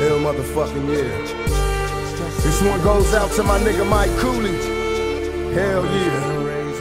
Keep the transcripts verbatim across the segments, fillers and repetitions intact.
Hell motherfucking yeah. This one goes out to my nigga Mike Cooley. Hell yeah.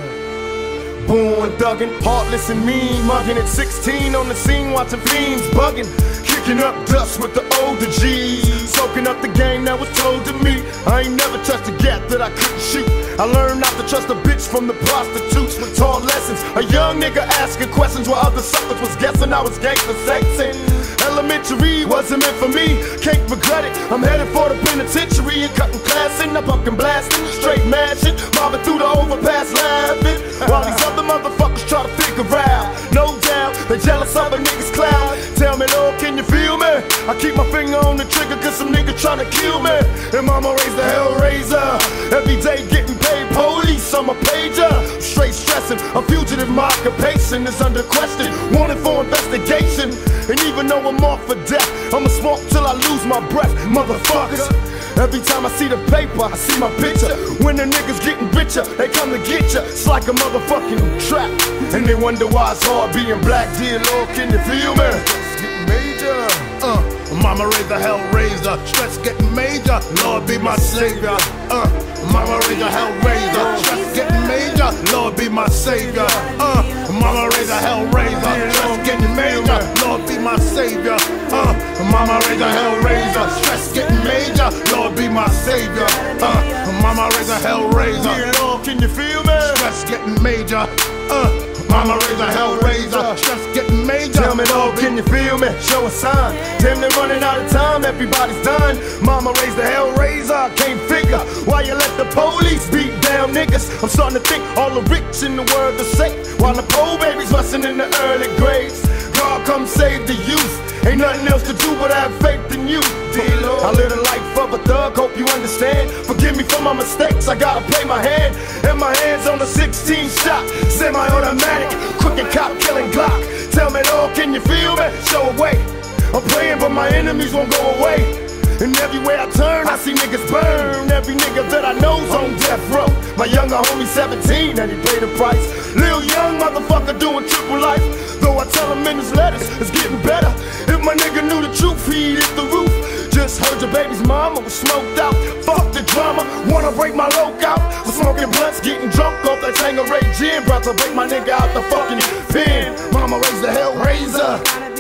Born thuggin', heartless and mean, muggin' at sixteen on the scene, watching fiends buggin', kicking up dust with the older G's, soaking up the game that was told to me. I ain't never touched a gap that I couldn't shoot. I learned not to trust a bitch from the prostitutes. Taught lessons, a young nigga asking questions while other suckers was guessing I was gangster sexing. Elementary wasn't meant for me, can't regret it. I'm headed for the penitentiary and cutting class in, I'm pumpkin blasting, straight mashing, mobbing through the overpass laughing, while these other motherfuckers try to figure out. No doubt, they jealous of a nigga's cloud. Tell me, Lord, can you feel me? I keep my finger on the trigger cause some nigga tryna kill me. And mama raised the Hellrazor, every day getting paid police, I'm a pager. Straight stressing, a fugitive, my occupation is under question, wanted for investigation. And even though I'm off for death, I'ma smoke till I lose my breath, motherfuckers. Every time I see the paper, I see my picture. When the niggas getting richer, they come to get ya. It's like a motherfucking trap, and they wonder why it's hard being black. Dear Lord, can you feel me? It's getting major. Uh, mama raised the Hellrazor, stress getting major. Lord be my savior. Uh, mama raised the Hellrazor, stress getting major. Lord be my savior. Uh, mama raised the Hellrazor, stress getting major. Lord be my savior. Uh, mama raised the Hellrazor, stress getting major. Lord be my savior. Uh, mama raised the Hellrazor. Dear Lord, can you feel me? Stress getting major. Uh, Mama raised a Hellrazor, stress getting major. Tell me, Lord, can you feel me? Show a sign. Damn, they're running out of time, everybody's done. Mama raised the Hellrazor, I can't figure why you let the police beat down niggas. I'm starting to think all the rich in the world are safe, while the poor babies rusting in the early graves. God come save the youth, ain't nothing else to do but have faith in you. Dear Lord, I live the life of a thug, hope you understand. Forgive me for my mistakes, I gotta play my hand. And my hands on the sixteen shot, semi-automatic, crooked cop killing Glock. Tell me, Lord, can you feel me? Show a way. I'm praying but my enemies won't go away. And everywhere I turn, I see niggas burn. Every nigga that I know's on death row. My younger homie seventeen and he paid the price. Lil young motherfucker doing triple life. Though I tell him in his letters, it's getting better. If my nigga knew the truth, he'd hit the roof. Just heard your baby's mama was smoked out. Fuck the drama, wanna break my loc out. For smoking blunts, getting drunk off that Tangeray gin. About to break my nigga out the fucking pen. Mama raised the Hellrazor.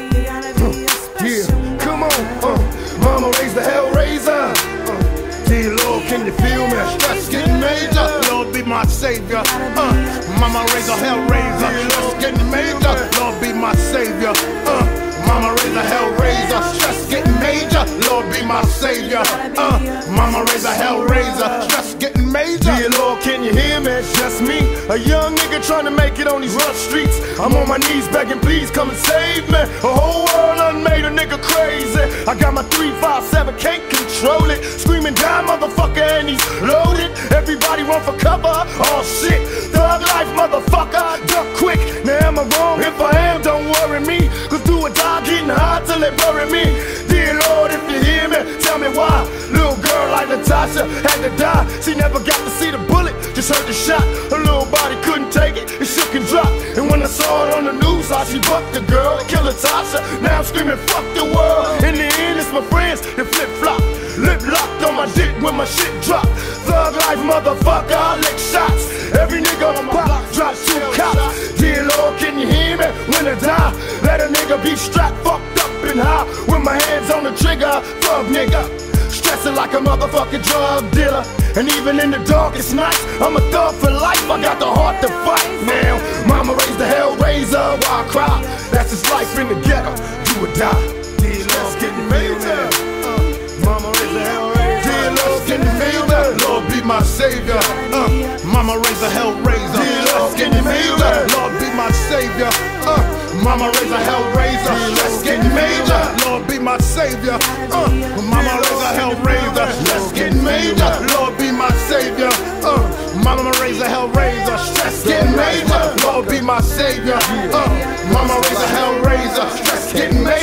Uh, yeah, come on. Uh, mama raised the Hellrazor. Uh, dear Lord, can you feel me? Stress getting major. Lord be my savior. Uh, mama raised a Hellrazor. Stress getting major. Lord be my savior. Uh, Mama raised a Hellrazor, stress getting major. Lord be my savior. Uh, mama raised a Hellrazor, stress getting major. Dear Lord, can you hear me? It's just me, a young nigga trying to make it on these rough streets. I'm on my knees begging, please come and save me. A whole world done made a nigga crazy. I got my three five seven, can't control it. Screaming down, motherfucker, and he's loaded. Everybody run for cover. Oh shit, thug life, motherfucker. Duck quick. Now am I wrong? If I am, don't worry me. Cause do or die. Getting high till they bury me. Dear Lord, if you hear me, tell me why. Little girl like Natasha had to die. She never got to see the bullet, just heard the shot. Her little body couldn't take it, it shook and dropped. And when I saw it on the news, how she bucked the girl and killed Natasha. Now I'm screaming, fuck the world. In the end, it's my friends that flip-flop. Lip locked on my dick when my shit drop. Thug life, motherfucker, I lick shots. Every nigga on my block drops two cops. Dear Lord, can you hear me? When I die, let a nigga be strapped, fucked up and high. With my hands on the trigger, thug nigga. Stressing like a motherfucking drug dealer. And even in the darkest nights, I'm a thug for life, I got the heart to fight. Now, mama raised the Hellrazor, why I cry? That's just life in the ghetto, do or die. Dear Lord, can you feel me? Mama raised the Hellrazor. Dear Lord, can you feel me? Lord be my savior. Uh, mama raised the Hellrazor. Dear Lord, can you feel me? Lord be my savior. Uh, mama raised a Hellrazor. Let's get major. Lord be my savior. Uh, mama raised a Hellrazor. Let's get major. Lord be my savior. Uh, mama raised a Hellrazor. Stress getting major. Lord be my savior. Uh, mama raised a Hellrazor. Stress getting major.